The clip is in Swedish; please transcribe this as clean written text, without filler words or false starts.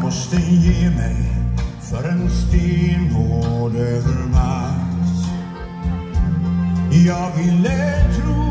måste ge mig för en stenhård övermakt. Jag ville tro